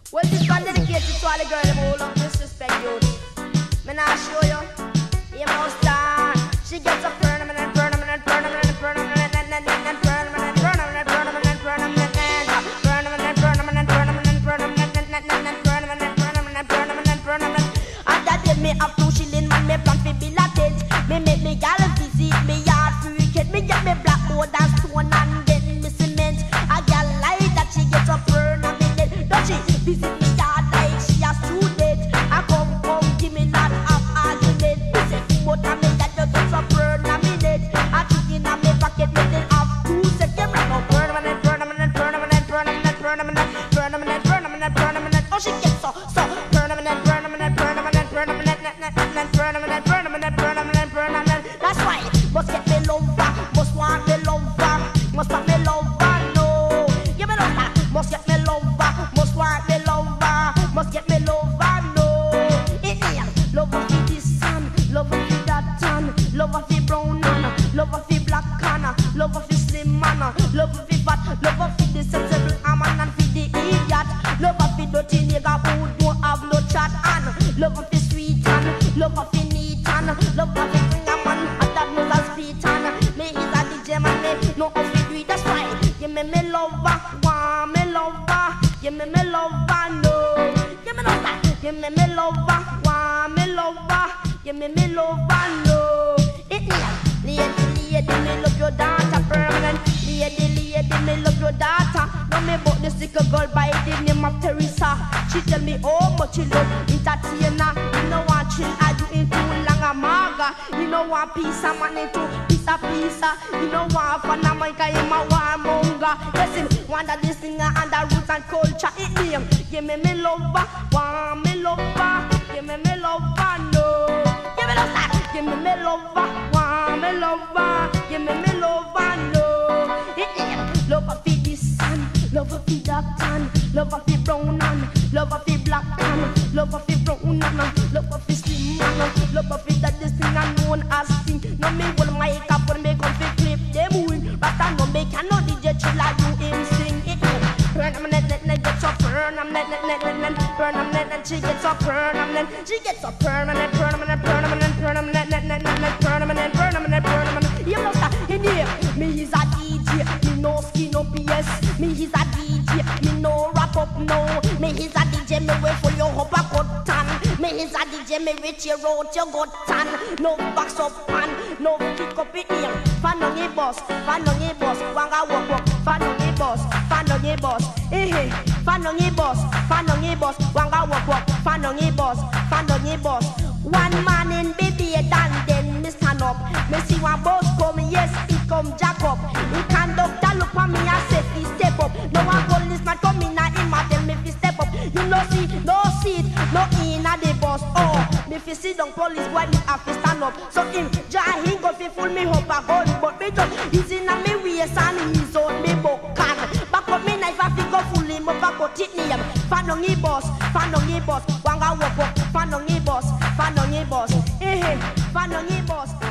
Well, this one dedicated to all the girls who love disrespect you. Me nah show you. You must start. She gets a permanent, permanent, permanent, permanent, permanent, permanent, permanent, permanent, permanent, permanent, permanent, permanent, permanent, permanent, permanent. And that did me up 2 shilling, man. Me plan fi bill a tent. Me make me gal visit me yard freaking. Me get me blackboard and stone and then me cement. A gal like that she gets a permanent. Don't she visit me yard like she a student? I come give me that up argument. Me say but I make that you get a permanent. I took in a me pocket me then have 2 seconds. I go permanent, permanent, permanent, permanent, permanent, permanent, permanent, permanent. Oh she gets so permanent, permanent, permanent, permanent, permanent, permanent, permanent, permanent, permanent. That's why must get me lover, must want me lover, must want me lover, no. Give me lover, must get me lover, must want me lover, must get me lover, no. Lover for this sun, lover for that tan, lover for brown man, lover for black can, lover for slim man, lover for fat, lover for the sensible man and for the idiot, lover for dirty nigga who don't have no chat and lover for sweet and lover for neat and lover for finger man and that knows as feet and me is a DJ man, me know how to do it. That's why give me lover, want me lover, give me lover, no. Give me lover, give me lover, want me lover, give me lover, no. It lady, me love your daughter permanent. Lady, me love your daughter. Know me about this little girl by the name of Teresa. She tell me how much she love entertainer. You know want chill, I do into long a maga. You know want peace, I'm on into pizza. You know want fun, I'm like I am a warmonger. Listen, want that this singer and the roots and culture. It name, give me lover, want me lover, give me lover, no. Give me lover, give me lover, want me lover, give me lover, no. It name, lover for this sun, lover for that tan, lover for brown man, lover for black man, lover for brown man, lover for slim man, lover for that this thing I known as thing. No me hold my cap when me come fi clip them win, but I know me cannot DJ chill like you him sing. It burn am net gets up, burn am net burn am net she gets up, burn am net she gets up, permanent, permanent, permanent, permanent, permanent, permanent, permanent. You know that in here, me is a DJ, me no skin up yes, me is a DJ, me no wrap up no, me is a DJ, me wait for your hop a cotton, me is a DJ, me reach your road your got tan, no box up pan, no pick up it here, fan on your boss, wanga walk, fan on your boss, fan on your boss, wanga walk, fan on your boss. One man in baby and then me stand up. Me see one boss come, yes, he come jack up. He can't doctor look for me and say he step up. No one policeman come in and him and tell me fi step up. You no see, no seat, no in a the bus. Oh, me fi sit down police boy me have to stand up. So him try he go fi fool me up a gun, but me just he's in a me waist and he's on me buck can. Back up me knife and fi go fool him up a cut it name. Fan on he boss, wanga walk up. Fan on your boss, fan on your boss.